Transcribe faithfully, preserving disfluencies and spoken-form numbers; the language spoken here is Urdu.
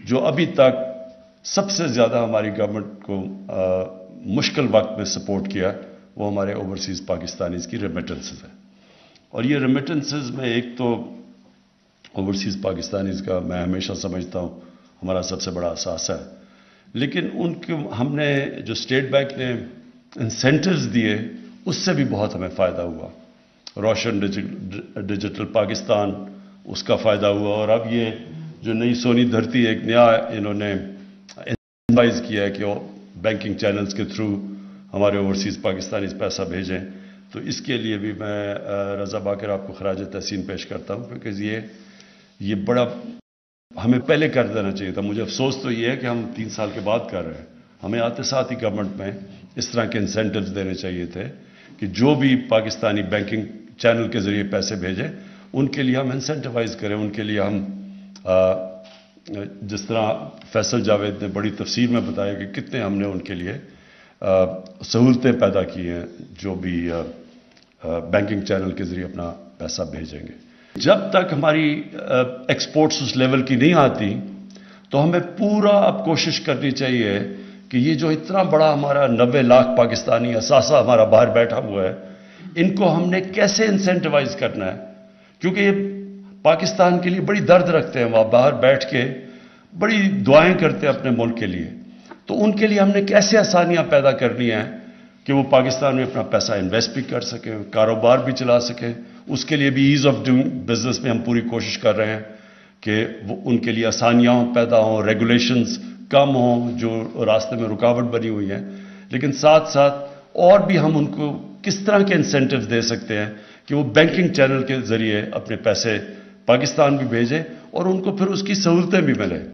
جو ابھی تک سب سے زیادہ ہماری گورنمنٹ کو آ, مشکل وقت میں سپورٹ کیا وہ ہمارے اوورسیز پاکستانیز کی ریمیٹنسز ہیں. اور یہ ریمیٹنسز میں ایک تو اوورسیز پاکستانیز کا میں ہمیشہ سمجھتا ہوں ہمارا سب سے بڑا اثاثہ ہے, لیکن ان کے ہم نے جو اسٹیٹ بینک نے انسینٹیوز دیے اس سے بھی بہت ہمیں فائدہ ہوا. روشن ڈیجیٹل پاکستان اس کا فائدہ ہوا, اور اب یہ جو نئی سونی دھرتی ایک نیا انہوں نے انوائز کیا ہے کہ وہ بینکنگ چینلز کے تھرو ہمارے اوورسیز پاکستانیز پیسہ بھیجیں, تو اس کے لیے بھی میں رضا باقر آپ کو خراج تحسین پیش کرتا ہوں, کیونکہ یہ یہ بڑا ہمیں پہلے کر دینا چاہیے تھا. مجھے افسوس تو یہ ہے کہ ہم تین سال کے بعد کر رہے ہیں. ہمیں آتے ساتھ ہی گورنمنٹ میں اس طرح کے انسینٹیوز دینے چاہیے تھے کہ جو بھی پاکستانی بینکنگ چینل کے ذریعے پیسے بھیجیں ان کے لیے ہم انسینٹیوائز کریں, ان کے لیے ہم آ, جس طرح فیصل جاوید نے بڑی تفصیل میں بتایا کہ کتنے ہم نے ان کے لیے سہولتیں پیدا کی ہیں جو بھی بینکنگ چینل کے ذریعے اپنا پیسہ بھیجیں گے. جب تک ہماری ایکسپورٹس اس لیول کی نہیں آتی تو ہمیں پورا اب کوشش کرنی چاہیے کہ یہ جو اتنا بڑا ہمارا نوے لاکھ پاکستانی اثاثہ ہمارا باہر بیٹھا ہوا ہے ان کو ہم نے کیسے انسینٹیوائز کرنا ہے, کیونکہ یہ پاکستان کے لیے بڑی درد رکھتے ہیں, وہاں باہر بیٹھ کے بڑی دعائیں کرتے ہیں اپنے ملک کے لیے. تو ان کے لیے ہم نے کیسے آسانیاں پیدا کرنی ہیں کہ وہ پاکستان میں اپنا پیسہ انویسٹ بھی کر سکیں, کاروبار بھی چلا سکیں. اس کے لیے بھی ایز آف ڈوئنگ بزنس میں ہم پوری کوشش کر رہے ہیں کہ وہ ان کے لیے آسانیاں پیدا ہوں, ریگولیشنز کم ہوں جو راستے میں رکاوٹ بنی ہوئی ہیں. لیکن ساتھ ساتھ اور بھی ہم ان کو کس طرح کے انسینٹیوز دے سکتے ہیں کہ وہ بینکنگ چینل کے ذریعے اپنے پیسے پاکستان بھی بھیجیں اور ان کو پھر اس کی سہولتیں بھی ملیں.